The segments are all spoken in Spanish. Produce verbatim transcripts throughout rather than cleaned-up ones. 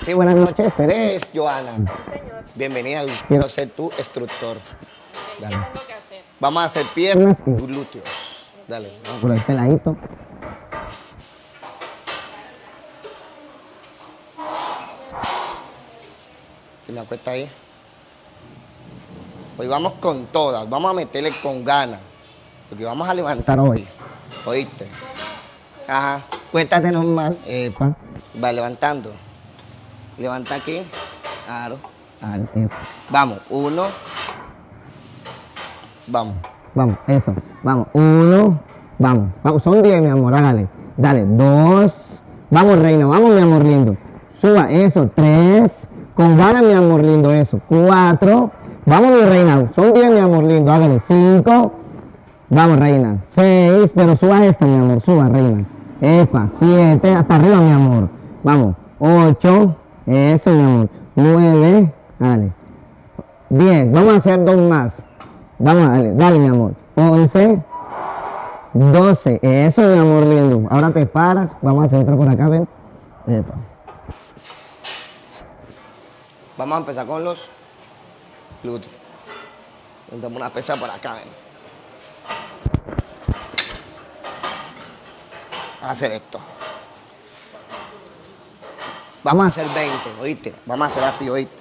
Sí, buenas noches. ¿Tú eres Joana? Sí, señor. Bienvenida. Quiero ser tu instructor. ¿Qué Dale. tengo que hacer? Vamos a hacer piernas y glúteos. Dale. Vamos por este ladito. Si me acuesta ahí. Hoy vamos con todas. Vamos a meterle con ganas. Porque vamos a levantar hoy. ¿Oíste? Ajá. Cuéntate normal. Epa. Va levantando. Levanta aquí. Claro. Claro, eso. Vamos. Uno. Vamos. Vamos. Eso. Vamos. Uno. Vamos. Vamos. Son diez, mi amor. Hágale. Dale. Dos. Vamos, reina. Vamos, mi amor lindo. Suba. Eso. Tres. Con ganas, mi amor lindo. Eso. Cuatro. Vamos, mi reina. Son diez, mi amor lindo. Hágale. Cinco. Vamos, reina. Seis. Pero suba esta, mi amor. Suba, reina. Epa. Siete. Hasta arriba, mi amor. Vamos. Ocho. Eso, mi amor. Nueve. Dale. Diez. Vamos a hacer dos más. Vamos a darle. Dale, mi amor. Once. Doce. Eso, mi amor lindo. Ahora te paras. Vamos a hacer otra por acá, ven. Epa. Vamos a empezar con los glúteos. Damos una pesa por acá, ven. Vamos a hacer esto. Vamos a hacer veinte, ¿oíste? Vamos a hacer así, ¿oíste?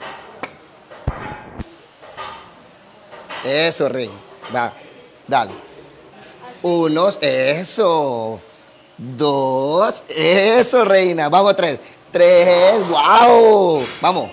Eso, rey. Va, dale. Uno, eso. Dos, eso, reina. Vamos, tres. Tres, wow. Vamos.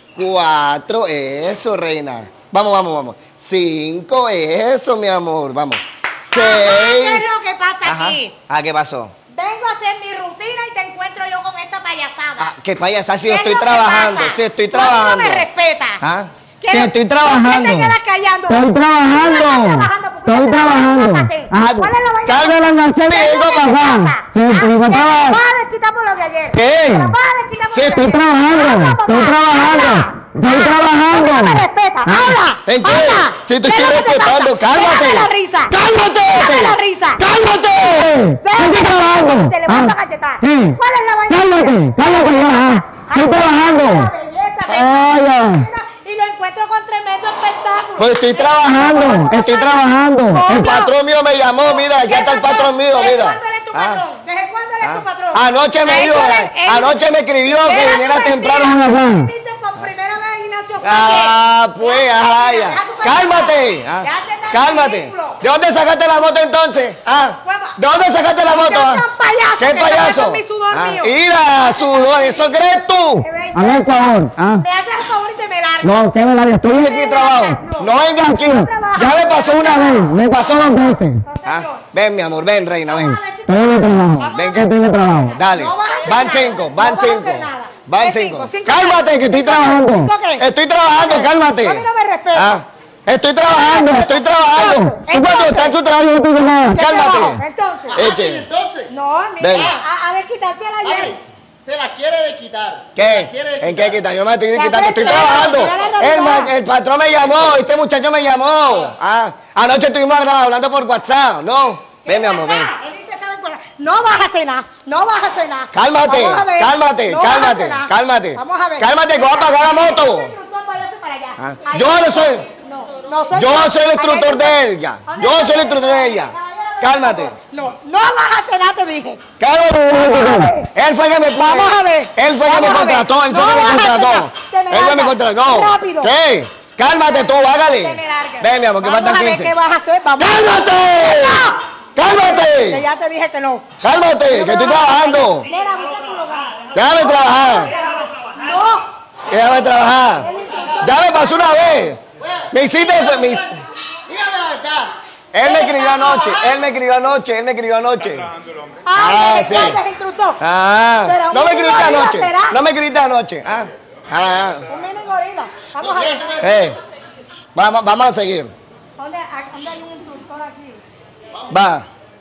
Cuatro, eso, reina. Vamos, vamos, vamos. Cinco, eso, mi amor. Vamos. Seis. ¿Qué es lo que pasa Ajá. aquí? Ah, ¿qué pasó? Vengo a hacer mi rutina y te encuentro yo con esta payasada. Ah, ¿qué payasa? Si ¿Qué yo es estoy lo que trabajando. pasa? Si estoy Tú a mí trabajando. no me respetas. ¿Ah? ¿Qué- Sí, estoy ¿Por trabajando. qué te quedas callando? Estoy trabajando. ¿Por qué estás trabajando? ¿Por qué Estoy estás trabajando. trabajando? Ajá. ¿Cuál es la vaina? Carga la almacén y ¿Qué es vengo lo que para acá. pasa? Sí, ¿Ah? estoy Que me trabajando. vas a desquitar por lo de ayer. ¿Qué? Que me vas a desquitar por Sí, lo de estoy ayer. trabajando. Habla, Estoy mamá. trabajando. Habla. Estoy Habla. trabajando. No me respetas. ¿Ah? Habla. ¿En qué? Habla. Si te ¿Qué estoy es lo que te respetando, pasa? cálmate. Déjame la risa. ¡Cálmate! Déjame la risa. ¡Cálmate! Déjame Estoy la trabajando. risa. Te levanto Ah. a cachetar. Sí. ¿Cuál es la vaina? Cálmate, cálmate ya. Estoy trabajando. La belleza, Ay, belleza. ya. Y lo encuentro con tremendo espectáculo. Pues estoy trabajando, estoy trabajando. El Coño. patrón mío me llamó, mira, ya está el patrón mío, ¿Desde mira. cuándo eres tu Ah. patrón? ¿Desde cuándo eres Ah. tu patrón? Anoche me Ahí dijo, tú eres- él- anoche me escribió que Deja viniera tu mentira. temprano. Viste por primera vez a Ignacio Ah, Calle. pues, Deja tu ajá, mentira, ya. deja tu Cálmate, mentira. ah, Ya te estás cálmate. ridículo. ¿De dónde sacaste la moto entonces? Ah, ¿de dónde sacaste la moto? Porque ah? es un payaso ¿Qué que está payaso? con mi sudor Ah, mío. Mira, sudor, ¿eso crees tú? Qué belleza. Hazme el favor. Ah. Me haces el favor y te me largas. No, que me la estoy aquí trabajo. No venga aquí. Ya me pasó una vez, me pasó dos veces. Ah, ven, mi amor, ven, reina, ven. Estoy en el trabajo. Ven que estoy en el trabajo. Dale. No vas a hacer Van nada. cinco, No van vas a hacer cinco. nada. Van ¿Qué cinco. cinco? Cinco Cálmate, qué? que estoy ¿Cinco trabajando. qué? ¿Cinco qué? Estoy trabajando, cálmate. A mí no me respetas. Ah, estoy trabajando, estoy trabajando. Tú cuando Entonces- estás en tu trabajo, yo no estoy nada. ¿Qué trabajo? Cálmate. Entonces. Eche. Entonces, No, mira, Venga. a, a ver, quítate la Ay, ayer. se la quiere de quitar. Se ¿Qué? la quiere de ¿En qué quitar. quitar? Yo me estoy Ya quitando, estoy te trabajando. entrego, mira la El, ma- realidad. el patrón me llamó, este muchacho me llamó. Ah, anoche estuvimos hablando por WhatsApp, ¿no? Ven, mi amor, ven. Él dice, ¿saben cuál? No vas a cenar, no vas a cenar. Cálmate, Vamos a ver. cálmate, No vas a cálmate, cenar. cálmate. Vamos a ver. Cálmate, que voy a apagar la moto. Este instructor, váyase para allá. Ah, Ahí. yo no soy- No, no soy Yo soy el Ahí instructor tú- de ella. ¿Dónde Yo está? soy el instructor de ella. Cálmate. No, no vas a cenar, te dije. Cálmate. Él fue que me puso. Vamos a ver. Él fue que me Vamos a ver. contrató, él fue No que me vas a contrató. cenar. Te me Él fue que me largas. contrató. Rápido. ¿Qué? Cálmate tú, Te me hágale. largas. Ven, mi amor, que Vamos faltan a ver quince. qué vas a hacer. Vamos. ¡Cálmate! Que ¡Cálmate! ya te dije que no. ¡Cálmate! ¡Que estoy trabajando! Nena, busca tu lugar. ¡Déjame trabajar! No. ¡Déjame trabajar! ¡Ya me pasó una vez! Me hiciste... Me hic- Dígame la verdad. Él me escribió anoche, él me escribió anoche, él me escribió anoche. Ay, Ah, sí. ¿cuál es instructor? Ah, Será un no me mini escribiste gorila, anoche, ¿será? no me escribiste anoche. Ah, ah, Un mini gorila. Vamos a ver. eh, vamos, vamos a seguir. ¿Dónde, a- ¿Dónde hay un instructor aquí? Va.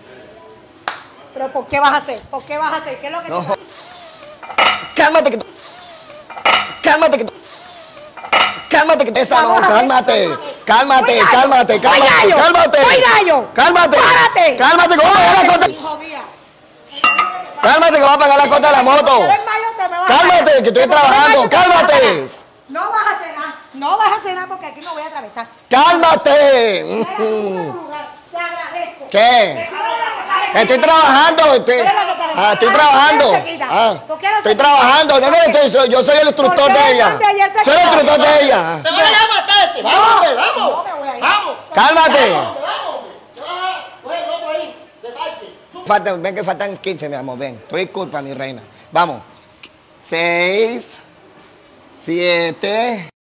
¿Pero por qué vas a hacer? ¿Por qué vas a hacer? ¿Qué es lo que No. te Cálmate que tú. Cálmate que tú. Cálmate que esa no, Vamos a ver. cálmate. Cálmate, Voy gallo. cálmate, Voy cálmate, gallo. cálmate. Voy gallo. Cálmate. Párate. Cálmate, que voy a pagar la cota. Hijo guía. Cálmate que voy a pagar la cota de la moto. ¿Quieres mayo? que me vas a Cálmate, hacer. que estoy Porque trabajando, me vas a cálmate. cenar. No vas a cenar, no vas a cenar porque aquí no voy a atravesar. ¡Cálmate! Mira, Mm. tu lugar, te agradezco. ¿Qué? Estoy trabajando. Estoy, ah, estoy trabajando. Ah, estoy trabajando. No, no, estoy- soy- yo soy el instructor de ella. Soy el instructor de ella. Te voy a matar, te vamos, hombre, vamos. No me voy a ir. Vamos. Cálmate. Vamos, vamos. Te vas a coger el otro ahí, de parque. Faltan, ven que faltan quince, mi amor. Ven. Tu disculpa, mi reina. Vamos. Seis. Siete.